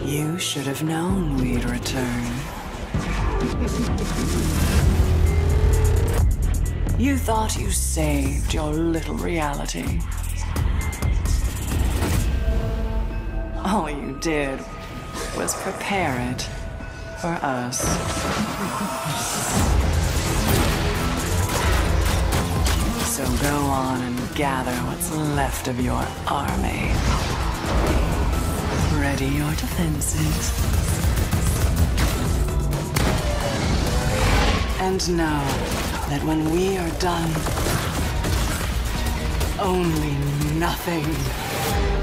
You should have known we'd return. You thought you saved your little reality. All you did was prepare it for us. So go on and gather what's left of your army. Ready your defenses. And know that when we are done, only nothing